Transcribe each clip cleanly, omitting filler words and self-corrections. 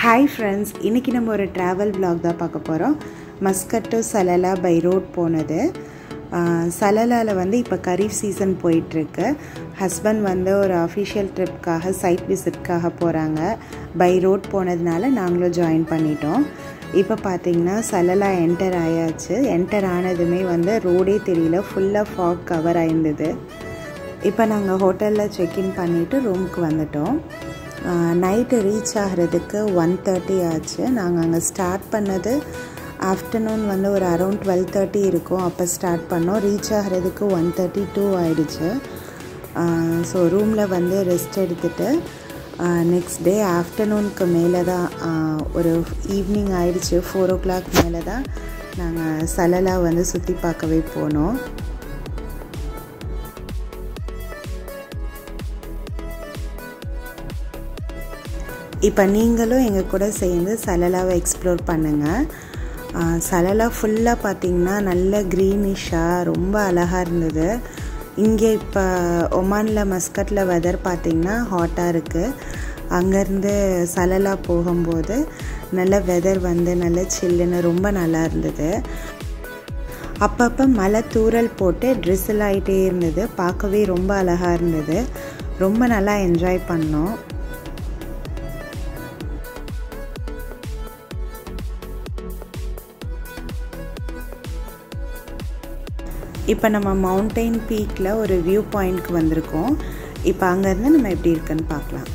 Hi friends, இன்றைக்கி நம்ம ஒரு ட்ராவல் vlog தான் பார்க்க போகிறோம். Muscat to Salalah by road போனது. சலலாவில் இப்போ கரீஃப் சீசன் போயிட்டுருக்கு. ஹஸ்பண்ட் ஒரு அஃபிஷியல் ட்ரிப்காக சைட் விசிட்காக போகிறாங்க. பை ரோட் போனதுனால நாங்களும் ஜாயின் பண்ணிட்டோம். இப்போ பார்த்திங்கன்னா சலலா என்டர் ஆயாச்சு. என்டர் ஆனதுமே ரோடே தெரியல, ஃபுல்லாக ஃபாக் கவர் ஆயிருந்தது. இப்போ நாங்கள் ஹோட்டலில் செக்இன் பண்ணிவிட்டு ரூமுக்கு வந்துட்டோம். நைட்டு ரீச் ஆகிறதுக்கு 1:30 ஆச்சு. நாங்கள் அங்கே ஸ்டார்ட் பண்ணது ஆஃப்டர்நூன் ஒரு அரௌண்ட் 12:30 இருக்கும். அப்போ ஸ்டார்ட் பண்ணோம். ரீச் ஆகிறதுக்கு 1:32 ஆகிடுச்சு. ஸோ ரூமில் ரெஸ்ட் எடுத்துகிட்டு நெக்ஸ்ட் டே ஆஃப்டர்நூனுக்கு மேலே தான் ஒரு ஈவினிங் ஆகிடுச்சு. 4 o'clock மேலே தான் நாங்கள் சலலா சுற்றி பார்க்கவே போனோம். இப்போ நீங்களும் எங்கள் கூட சேர்ந்து சலலாவை எக்ஸ்ப்ளோர் பண்ணுங்கள். சலலா ஃபுல்லாக பார்த்திங்கன்னா நல்ல க்ரீனிஷாக ரொம்ப அழகாக இருந்தது. இங்கே இப்போ ஒமானில் மஸ்கட்டில் வெதர் பார்த்திங்கன்னா ஹாட்டாக இருக்குது. அங்கேருந்து சலலா போகும்போது நல்ல வெதர் நல்ல சில்லுன்னு ரொம்ப நல்லா இருந்தது. அப்பப்போ மழை தூறல் போட்டு ட்ரிசில் ஆகிட்டே இருந்தது. பார்க்கவே ரொம்ப அழகாக இருந்தது. ரொம்ப நல்லா என்ஜாய் பண்ணோம். இப்போ நம்ம மவுண்டெயின் பீக்கில் ஒரு வியூ பாயிண்ட்க்கு வந்திருக்கோம். இப்போ அங்கேருந்து நம்ம எப்படி இருக்குன்னு பார்க்கலாம்.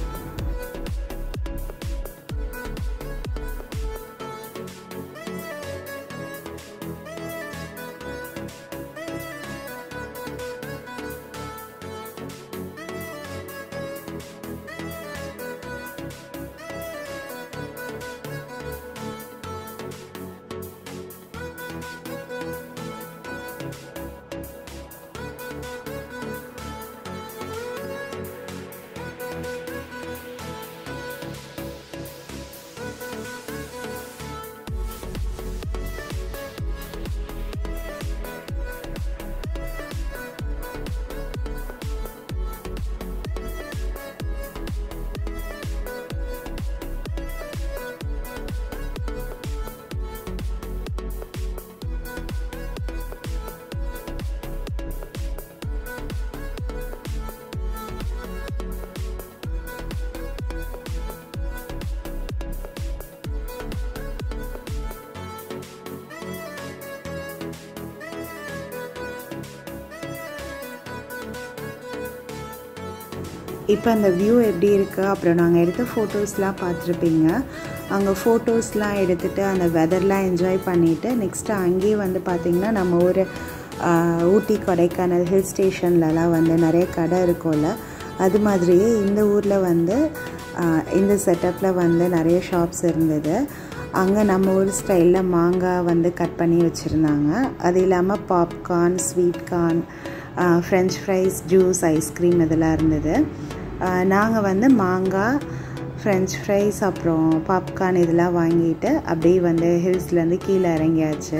இப்போ அந்த வியூ எப்படி இருக்குது, அப்புறம் நாங்கள் எடுத்த ஃபோட்டோஸ்லாம் பார்த்துருப்பீங்க. அங்கே ஃபோட்டோஸ்லாம் எடுத்துகிட்டு அந்த வெதர்லாம் என்ஜாய் பண்ணிவிட்டு நெக்ஸ்ட்டு அங்கேயே பார்த்திங்கன்னா நம்ம ஊர் ஊட்டி கொடைக்கானல் ஹில் ஸ்டேஷன்லலாம் நிறைய கடை இருக்கும்ல, அது மாதிரியே இந்த ஊரில் இந்த செட்டப்பில் நிறைய ஷாப்ஸ் இருந்தது. அங்கே நம்ம ஊர் ஸ்டைலில் மாங்காய் கட் பண்ணி வச்சுருந்தாங்க. அது இல்லாமல் popcorn, sweet corn, French fries, juice, ice cream இதெல்லாம் இருந்தது. நாங்கள் மாங்காய், ஃப்ரெஞ்ச் ஃப்ரைஸ் அப்புறம் பாப்கார்ன் இதெல்லாம் வாங்கிட்டு அப்படியே ஹில்ஸ்லேருந்து கீழே இறங்கியாச்சு.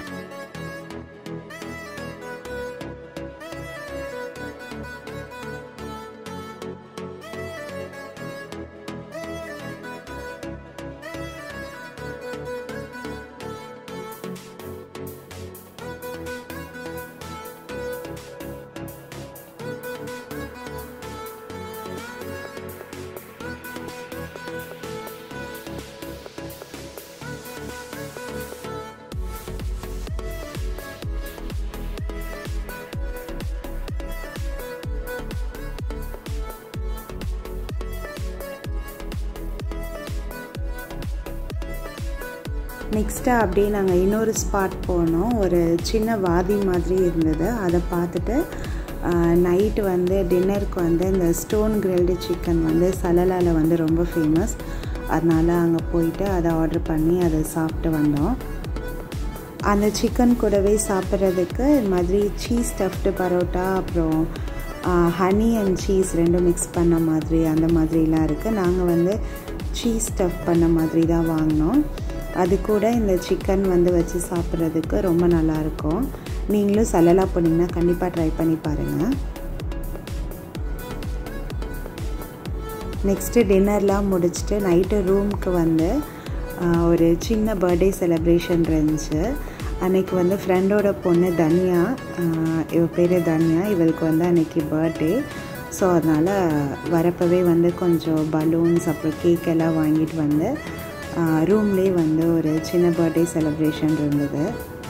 நெக்ஸ்ட்டு அப்படியே நாங்கள் இன்னொரு ஸ்பாட் போனோம். ஒரு சின்ன வாதி மாதிரி இருந்தது. அதை பார்த்துட்டு நைட்டு டின்னருக்கு இந்த ஸ்டோன் கிரில்டு சிக்கன் சலலாவில் ரொம்ப ஃபேமஸ். அதனால் அங்கே போயிட்டு அதை ஆர்டர் பண்ணி அதை சாப்பிட்டு வந்தோம். அந்த சிக்கன் கூடவே சாப்பிட்றதுக்கு இது மாதிரி சீஸ் ஸ்டஃப்டு பரோட்டா, அப்புறம் ஹனி அண்ட் சீஸ் ரெண்டும் மிக்ஸ் பண்ண மாதிரி அந்த மாதிரிலாம் இருக்குது. நாங்கள் சீஸ் ஸ்டஃப் பண்ண மாதிரி தான் வாங்கினோம். அது கூட இந்த சிக்கன் வச்சு சாப்பிட்றதுக்கு ரொம்ப நல்லாயிருக்கும். நீங்களும் சலலா போனீங்கன்னா கண்டிப்பாக ட்ரை பண்ணி பாருங்கள். நெக்ஸ்ட்டு டின்னர்லாம் முடிச்சுட்டு நைட்டு ரூமுக்கு வந்து ஒரு சின்ன பர்த்டே செலிப்ரேஷன் இருந்துச்சு. அன்றைக்கி வந்து ஃப்ரெண்டோட பொண்ணு தன்யா, இவள் பேர் தன்யா, இவளுக்கு வந்து அன்றைக்கி பர்த்டே. ஸோ அதனால் வரப்பவே வந்து கொஞ்சம் பலூன்ஸ் அப்புறம் கேக் எல்லாம் வாங்கிட்டு வந்து ரூம்லேயே வந்து ஒரு சின்ன பர்த்டே செலிப்ரேஷன் இருந்தது.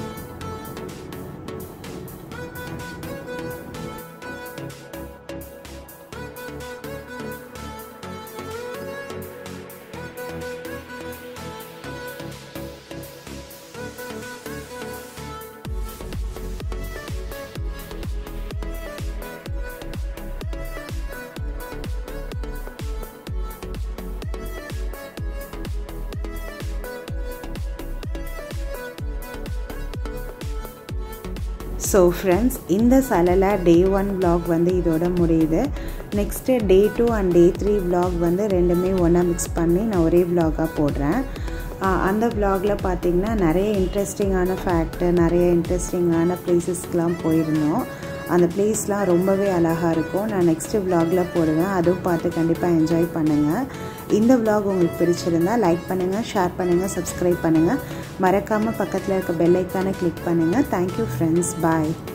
ஸோ ஃப்ரெண்ட்ஸ், இந்த சலலா டே 1 vlog வந்து இதோட முடியுது. Next day 2 and day 3 vlog வந்து ரெண்டுமே ஒன்றா மிக்ஸ் பண்ணி நான் ஒரே vlog-ஆக போடுறேன். அந்த vlog-ல் பார்த்திங்கன்னா நிறைய இன்ட்ரெஸ்டிங்கான ஃபேக்ட்டு, நிறைய இன்ட்ரெஸ்டிங்கான பிளேசஸ்க்கெலாம் போயிருந்தோம். அந்த பிளேஸ்லாம் ரொம்பவே அழகாக இருக்கும். நான் நெக்ஸ்ட்டு vlog-ல் போடுவேன், அதுவும் பார்த்து கண்டிப்பாக என்ஜாய் பண்ணுங்கள். இந்த vlog உங்களுக்கு பிடிச்சிருந்தால் லைக் பண்ணுங்கள், ஷேர் பண்ணுங்கள், சப்ஸ்கிரைப் பண்ணுங்கள். மறக்காமல் பக்கத்தில் இருக்க பெல் ஐக்கானை கிளிக் பண்ணுங்கள். தேங்க்யூ ஃப்ரெண்ட்ஸ், பாய்.